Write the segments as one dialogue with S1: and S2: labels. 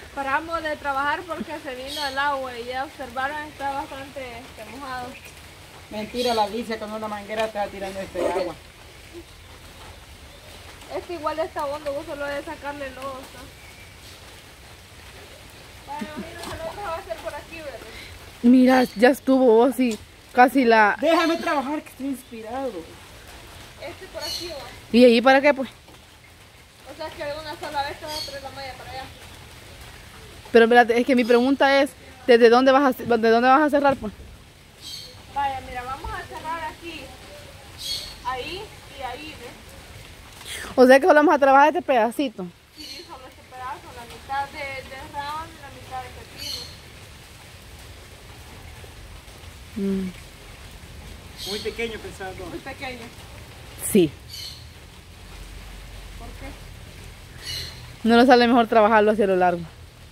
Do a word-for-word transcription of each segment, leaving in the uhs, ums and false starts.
S1: Paramos de trabajar porque se vino el agua y ya observaron, está bastante este, mojado.
S2: Mentira, la dice con una manguera está tirando este agua.
S1: Este igual está hondo, vos solo de sacarle el lodo. Bueno, imagino que lo vamos a hacer por aquí, ¿verdad?
S3: Mira, ya estuvo vos y casi la...
S2: Déjame trabajar que estoy inspirado.
S1: Este por aquí va.
S3: ¿Y ahí para qué pues?
S1: O sea que de una sola vez te vas a traer la malla para allá.
S3: Pero espérate, es que mi pregunta es, ¿desde dónde vas a, desde dónde vas a cerrar pues?
S1: Vaya, mira, vamos a cerrar aquí, ahí y ahí, ¿ves?
S3: O sea que solo vamos a trabajar este pedacito.
S1: Sí, solo este pedazo, la mitad de, de round y la mitad de pepino.
S3: Mm.
S2: Muy pequeño pensaba.
S1: Muy pequeño.
S3: Sí.
S1: ¿Por qué?
S3: No nos sale mejor trabajarlo hacia lo largo.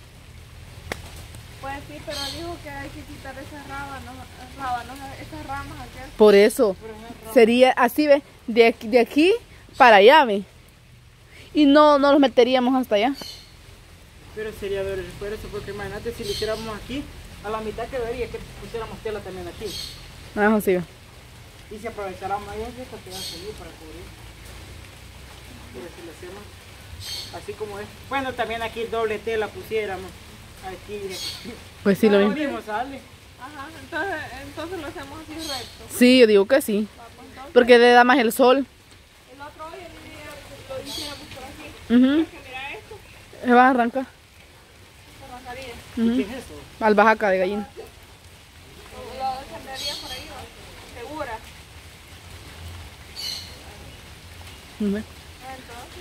S1: Pues sí, pero dijo que hay que quitar esas rábanos, rábanos esas ramas aquí.
S3: Por eso, sería así, ¿ve? De aquí, de aquí para allá, ¿ve? Y no, no los meteríamos hasta allá.
S2: Pero sería ver el esfuerzo, porque imagínate si lo hiciéramos aquí, a la mitad quedaría que pusiéramos tela también aquí.
S3: Ah, sí, ve.
S2: Y si aprovecháramos ahí, esta te va a seguir para cubrir. Pero si lo hacemos así como es. Bueno, también aquí doble tela pusiéramos. Aquí y aquí.
S3: Pues sí, lo
S2: Lo
S3: mismo.
S2: mismo sale.
S1: Ajá, entonces, entonces lo hacemos así recto.
S3: Sí, yo digo que sí.
S1: Va, pues entonces,
S3: Porque le da más el sol.
S1: el otro hoy el día lo hiciéramos por aquí.
S3: Ujú.
S1: Porque mira esto,
S3: Se va a arrancar.
S1: se arrancaría.
S3: Ujú.
S2: ¿Qué es eso?
S3: Albahaca de gallina.
S1: Lo, lo sembraría por ahí, ¿va? Segura.
S3: Ujú.
S1: Entonces,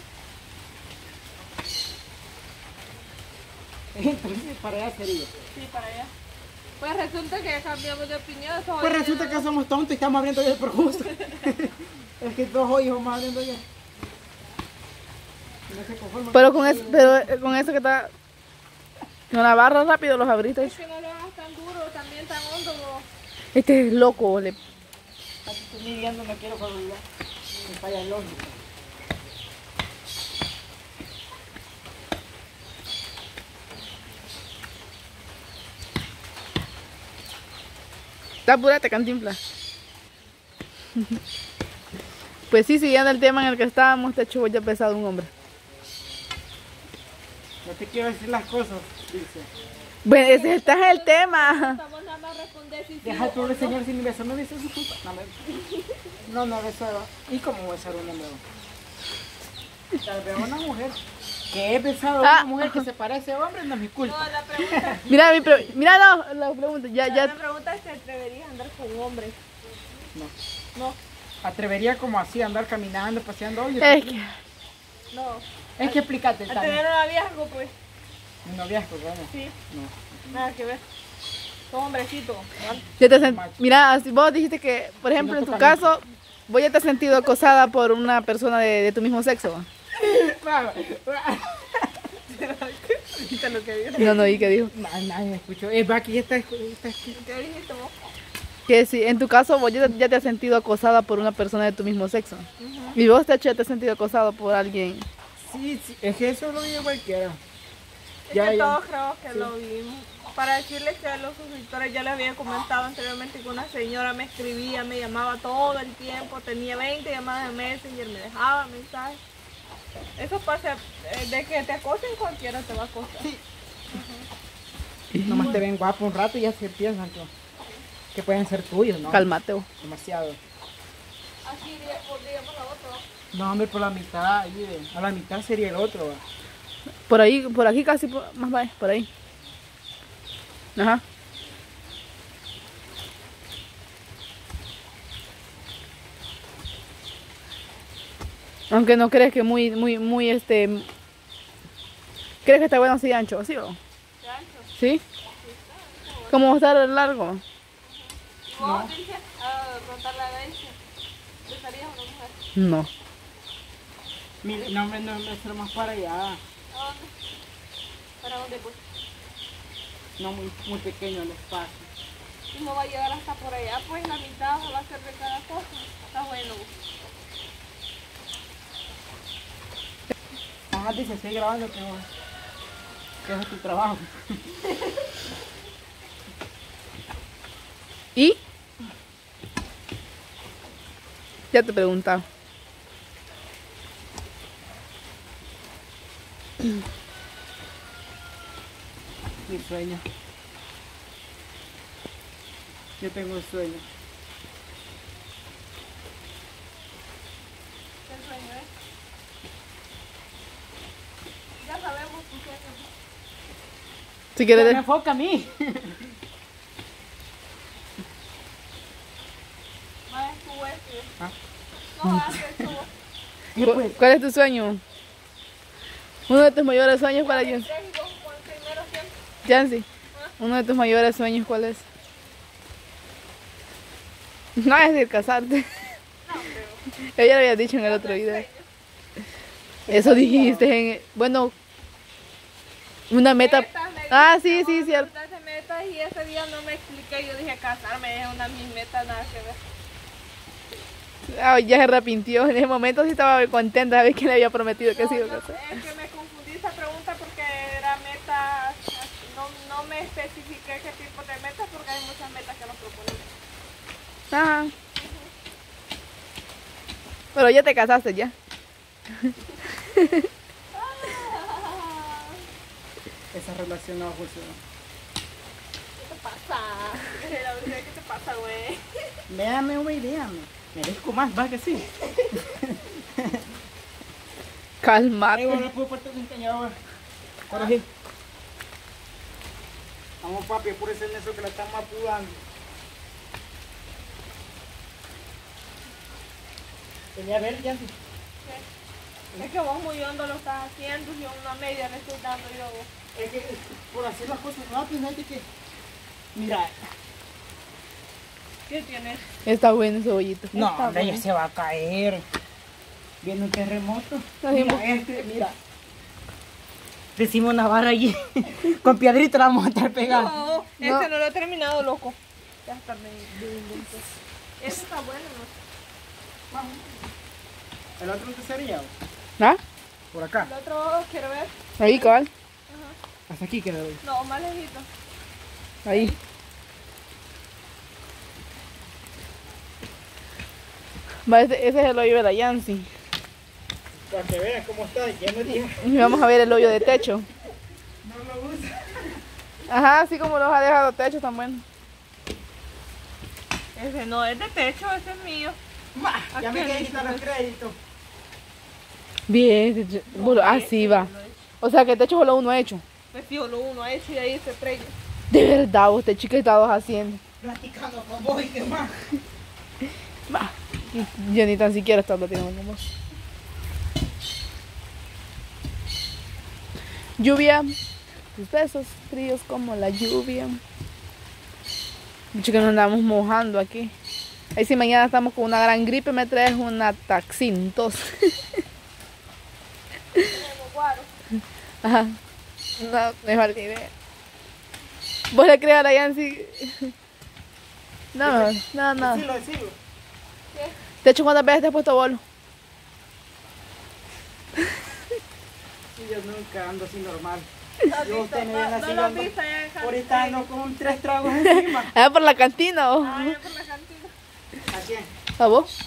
S2: Entonces para allá sería.
S1: sí, para allá. Pues resulta que cambiamos de opinión. Eso
S2: Pues
S1: hoy
S2: resulta
S1: no-
S2: que somos tontos y estamos abriendo ya por gusto. Es que todos hoy vamos abriendo ya. No se conforman.
S3: Pero con eso, pero eh, con eso que está... Con la barra rápido los abriste.
S1: Es que no lo hagas tan duro, también tan hondo. Vos.
S3: Este es loco, le...
S2: Aquí estoy midiendo, no quiero olvidar. Me falla el lógico.
S3: Está apúrate, Cantinflas. Pues sí, siguiendo el tema en el que estábamos, este chubo ya pesado un hombre.
S2: No te quiero decir las cosas, dice.
S3: Bueno, ese este es el tema.
S1: Estamos nada más responder si sí
S2: Deja
S1: o
S2: tú de
S1: no.
S2: señor sin besar, no besó su culpa. No, me... no, no besó. ¿Y cómo besar a una nueva? Tal vez una mujer que he besado a
S3: Ah.
S2: una mujer que se parece a hombre, no es mi culpa.
S1: No, la pregunta,
S3: Mira, mi pre- mira, no, la pregunta, ya,
S1: la
S3: ya.
S1: pregunta es si te atreverías a andar con hombres.
S2: No.
S1: No,
S2: Atrevería como así a andar caminando, paseando. Oye,
S3: Es que,
S1: no.
S2: es que explícate,
S1: A
S2: Tania.
S1: tener un noviazgo, pues.
S2: Un noviazgo, bueno.
S1: Sí,
S2: No.
S1: nada que ver. Son hombrecitos. ¿vale?
S3: ya te sen- mira, si vos dijiste que, por ejemplo, en tu caso, vos ya te has sentido acosada por una persona de, de tu mismo sexo.
S1: ¿Viste lo que digo?
S3: No, no, ¿y qué dijo?
S2: Nadie, nadie me escuchó. Es va aquí está, está aquí.
S1: ¿Qué dijiste vos?
S3: Que si en tu caso vos ya, ya te has sentido acosada por una persona de tu mismo sexo. Y vos, Techo, ya te has sentido acosado por alguien.
S2: Sí, sí, es que eso lo vive cualquiera.
S1: Es
S2: Ya,
S1: que
S2: ya.
S1: todos creo que lo vimos. Para decirles que a los suscriptores ya les había comentado anteriormente que una señora me escribía, me llamaba todo el tiempo, tenía veinte llamadas de Messenger, me dejaba mensajes. Eso pasa, eh, de que te acosen cualquiera te va a acosar.
S2: Sí. Nomás te ven guapo un rato y ya se piensan que, que pueden ser tuyos, ¿no?
S3: Cálmate vos.
S2: Demasiado.
S1: Aquí diría- podríamos la otra.
S2: No, hombre, por la mitad, ahí de- a la mitad sería el otro. ¿va?
S3: Por ahí, por aquí casi, por- más vaya, por ahí. Ajá. Aunque no crees que muy, muy, muy este... ¿Crees que está bueno así ancho? ¿Sí o?
S1: ¿De ancho?
S3: ¿Sí? ¿Cómo va a estar largo?
S1: ¿Y vos dices, a contar la herencia? ¿Besarías a una mujer?
S3: No.
S2: Mire, no, hombre, no, no, eso más para allá.
S1: ¿A dónde? ¿Para dónde pues?
S2: No, muy, muy pequeño el espacio.
S1: Y no va a llegar hasta por allá, pues la mitad va a ser de cada cosa. Está bueno.
S2: Ajá, dice, sigue grabando, pero... Ese es tu trabajo.
S3: ¿Y? Ya te preguntaba.
S2: Mi sueño. Yo tengo un sueño.
S1: ¿Qué sueño es? Ya sabemos tu sueño.
S3: Si
S2: Pero
S3: quieres.
S2: me enfoca a mí.
S1: Más tú este.
S2: Ah.
S1: No, haces tú.
S2: ¿Qué
S3: ¿Cu-
S2: pues?
S3: ¿Cuál es tu sueño? Uno de tus mayores sueños para Yancy.
S1: Tres y dos con el primero siempre.
S3: Yancy, uno de tus mayores sueños, ¿cuál es? No es decir casarte.
S1: No, pero.
S3: Ella lo había dicho en el otro video. Eso dijiste en... Bueno, una meta...
S1: Metas, me
S3: Ah,
S1: dijiste,
S3: sí, sí,
S1: vamos a
S3: cierto.
S1: preguntarse metas y ese día no me expliqué. Yo dije casarme, es una de mis metas, nada que ver.
S3: Ah, ya se arrepintió. En ese momento sí estaba contenta de ver que le había prometido que
S1: No,
S3: se iba a
S1: no,
S3: casar.
S1: es que me confundí esa pregunta porque era meta, no, no me especifiqué qué tipo de metas porque hay muchas metas que nos proponemos.
S3: Ajá. Pero ya te casaste ya.
S2: Esa relación no funciona.
S1: ¿Qué te pasa? ¿Qué te pasa, güey?
S2: Véame, güey, véame. Merezco más, va que sí. Ay,
S3: Calmate.
S2: bueno, puedo partir un cañado. Ahora sí. Vamos, papi, apúrese en eso que la estamos apurando. Venía a ver, ya.
S1: Es que vos muy hondo lo estás haciendo y una media le estoy dando yo.
S2: Es que por hacer las cosas rápido, gente que... Mira.
S1: ¿Qué tienes?
S3: Está bueno ese bollito.
S2: No,
S3: Está
S2: hombre, ya
S3: bueno.
S2: se va a caer. Viene un terremoto.
S3: Ay,
S2: Mira
S3: mo-
S2: este, mira. Decimos una barra allí. Con piedrita la vamos a estar pegando.
S1: No, este
S3: No.
S1: no lo he terminado, loco. Ya está de, de invento. Este está bueno, ¿no?
S2: El otro te sería
S3: ¿Ah?
S2: por acá.
S1: El otro quiero ver.
S3: Ahí, cabal.
S1: Ajá.
S2: Hasta aquí queda hoy.
S1: No, más lejito.
S3: Ahí. Va, ese, ese es el hoyo de la Yancy.
S2: Para que vean cómo está, ya no tiene.
S3: Y vamos a ver el hoyo de techo.
S2: No lo usa.
S3: Ajá, así como los ha dejado techo tan bueno.
S1: Ese no es de techo, ese es mío.
S2: Ma, ya me
S1: Aquel
S2: quedé quitar los créditos.
S3: Bien, techo. Bueno, así va. O sea que el techo solo uno ha hecho.
S1: Pues sí, lo uno ha hecho y ahí se estrella.
S3: De verdad, usted chica estabas haciendo.
S2: Platicando con vos y qué más.
S3: Va. Yo ni tan siquiera estaba platicando con vos. Lluvia. Tus besos fríos como la lluvia. Mucho que nos andamos mojando aquí. Ahí si mañana estamos con una gran gripe me traes una taxintos.
S1: Tenemos guaro.
S3: Ajá. No, no es mala idea. ¿Vos le crees a la Yancy? No, no, no.
S2: Decilo, decilo.
S1: ¿Qué?
S3: De hecho, ¿cuántas veces te has puesto bolo?
S2: Sí, yo nunca ando así normal.
S1: ¿Lo has
S2: Yo
S1: visto?
S2: usted me ven
S1: No,
S2: así
S1: no lo has
S2: ando-
S1: visto allá en San-
S2: Ahorita ando con tres tragos encima.
S3: ¿Allá por la cantina o?
S1: Ah, allá por la cantina.
S2: ¿A quién?
S3: ¿A vos?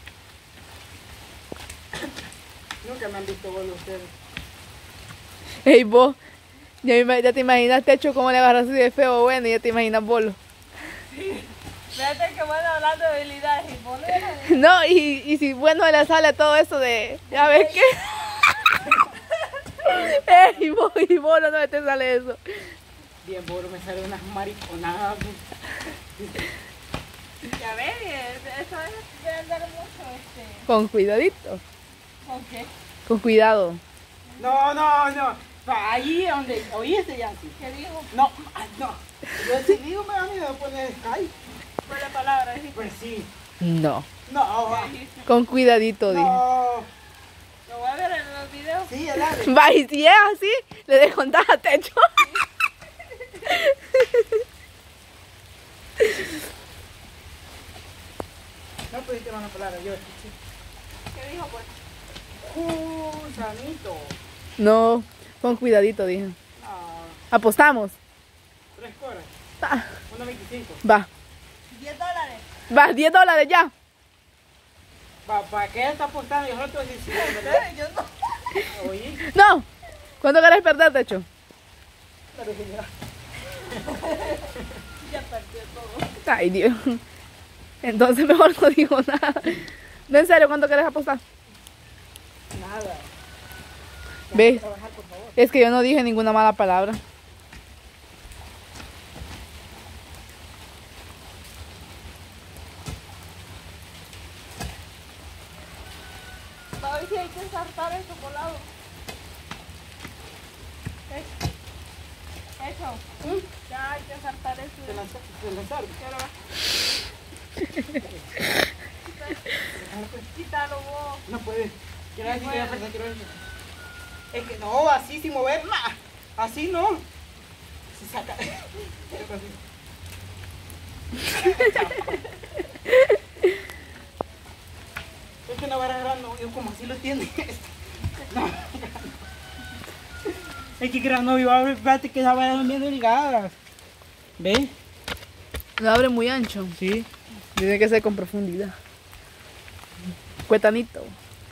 S2: Nunca me han visto bolo ustedes.
S3: Ey, vos. Ya, me- ya te imaginas techo cómo le agarras así de feo o bueno y ya te imaginas bolo.
S1: Fíjate que bueno hablando de habilidades y vos no eres-
S3: No, y, y si bueno le sale todo eso de... ¿Ya ves qué? Ey, vos y bolo no te sale eso.
S2: Bien, bolo, me salen unas mariconadas.
S1: Ya ves, eso es de andar mucho este.
S3: Con cuidadito.
S1: ¿Con qué?
S3: Con cuidado.
S2: No, no, no. Pa, allí donde oíste, Yancy.
S1: ¿Qué dijo?
S2: No, ay, no. Yo si digo me van a poner Skype.
S1: Fue la palabra, dijiste.
S2: Pues sí.
S3: No.
S2: No, va.
S1: ¿Qué dijiste?
S3: Con cuidadito, dije.
S2: No.
S1: Lo voy a ver en los videos.
S2: Sí, dale.
S3: Va, y si es así, le descontás a techo.
S2: No pudiste más una palabra, yo escuché.
S1: ¿Qué dijo pues?
S2: Uh, sanito.
S3: No, con cuidadito, dije.
S2: No.
S3: Apostamos.
S2: Tres coras.
S3: Ah,
S2: Una veinticinco.
S3: va.
S1: diez dólares.
S3: Va, diez dólares ya.
S2: ¿Para pa qué está apostando? Yo solo diecisiete, ¿verdad?
S1: Yo no.
S2: Oye.
S3: No. ¿Cuánto querés perder, Techo?
S1: Ya perdió todo.
S3: Ay, Dios. Entonces mejor no digo nada. No, en serio, ¿cuánto querés apostar?
S2: Nada.
S3: ¿Ves?
S2: Trabajar, por favor.
S3: Es que yo no dije ninguna mala palabra.
S1: Hoy sí hay que ensartar el chocolate. Eso. Ya hay que ensartar eso.
S2: ¿Te lanzar? ¿Te lanzar?
S1: Quítalo vos.
S2: No puede. Quiero decir que ya perdí, quiero decir. Es que no, así sin moverla. Así no. Se saca. Es que no va a agarrar, no, yo como así lo tiene. No. Es que gran novio, fíjate que esa vara bien delgadas. ¿Ves?
S3: Lo abre muy ancho.
S2: Sí.
S3: Tiene que ser con profundidad. Cuetanito.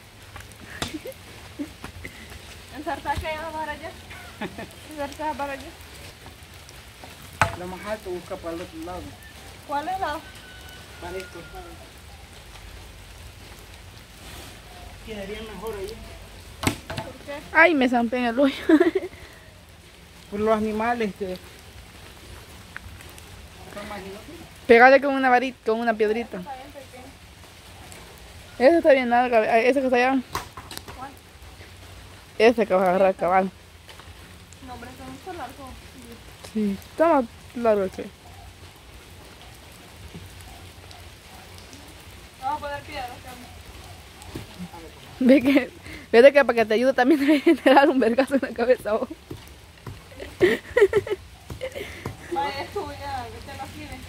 S1: Ensartar que ya para allá. Ensartar para allá.
S2: Lo más alto busca para el otro lado.
S1: ¿Cuál es la?
S2: Para esto. Quedaría mejor ahí.
S1: ¿Por qué?
S3: Ay, me zampé en el hoyo.
S2: Por los animales que...
S3: Pegale con una varita, con una piedrita.
S1: Está bien pequeño.
S3: Ese está bien larga. Ese que está allá.
S1: ¿Cuál?
S3: Ese que vas a agarrar cabal.
S1: No, hombre, son mucho largo.
S3: Sí, está más largo que.
S1: Vamos a poner piedras.
S3: Ve que, ve que para que te ayude también debe generar un vergazo en la cabeza. ¿Oh?
S1: Vaya, es tuya, que te lo quieres.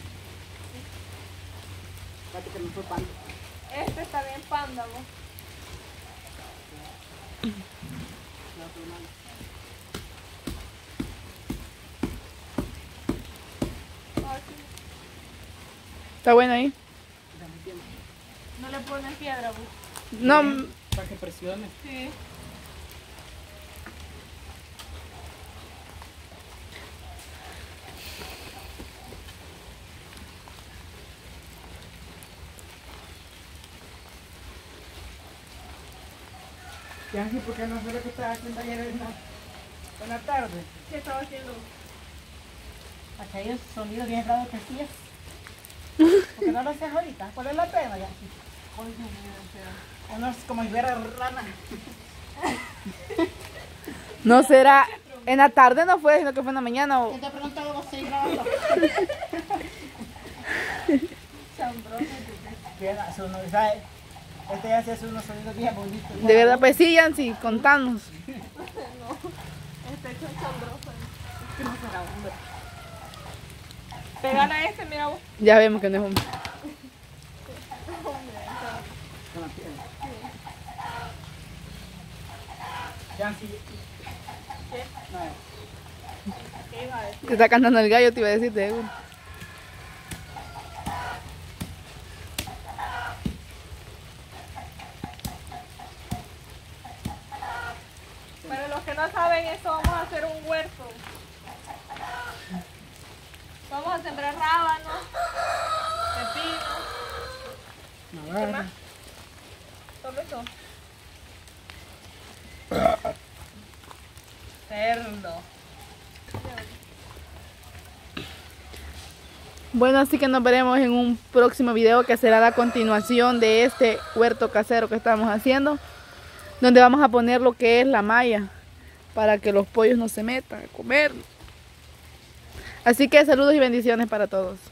S2: Fíjate que no fue pan.
S1: Este está bien panda, vos. Ay, sí.
S3: Está bueno ahí.
S1: No le ponen piedra, vos.
S3: No,
S2: Para que presione.
S1: Sí.
S2: Ya sí, porque no sé lo que estaba haciendo ayer en la, en la tarde.
S1: ¿Qué estaba haciendo?
S2: Acá hay un sonido bien raro que sí es. Porque no lo haces ahorita. ¿Cuál es la pena ya?
S1: Ay, Dios mío, o sea.
S2: Uno es como si fuera rana.
S3: no será. En la tarde no fue, sino que fue en la mañana. O...
S2: ¿Quién te ha preguntado vos seguir grabando?
S1: Chambroso.
S2: Bien, hace uno, ¿sabes? Este ya se hace unos sonidos bien bonitos.
S3: De verdad, pues sí, Yancy, contanos.
S1: No. Este hecho es chambroso. Es que no será hombre. Pégale a este, mira vos.
S3: Ya vemos que no es un.
S2: Con la piedra. Ya sí.
S1: ¿Qué?
S2: No,
S1: ¿Qué iba a decir?
S3: Te está cantando el gallo, te iba a decir, te digo.
S1: Para los que no saben eso, vamos a hacer un huerto. Vamos a sembrar rábanos, pepinos.
S2: no,
S1: ¿Qué
S2: no.
S1: más? Solo eso. Cerdo.
S3: Bueno, así que nos veremos en un próximo video que será la continuación de este huerto casero que estamos haciendo, donde vamos a poner lo que es la malla para que los pollos no se metan a comer. Así que saludos y bendiciones para todos.